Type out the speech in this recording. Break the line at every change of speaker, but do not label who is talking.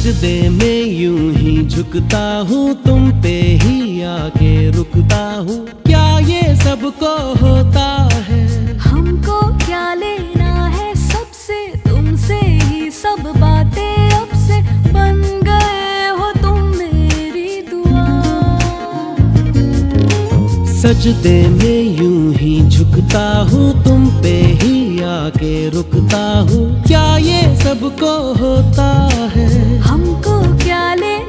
सजदे में यूं ही झुकता हूँ, तुम पे ही आके रुकता हूँ। क्या ये सबको होता है?
हमको क्या लेना है सबसे, तुमसे ही सब बातें अब से बन गए हो तुम मेरी दुआ।
सजदे में यूं ही झुकता हूँ, तुम पे ही आके रुकता हूँ। क्या ये सबको होता है?
हमको क्या लेना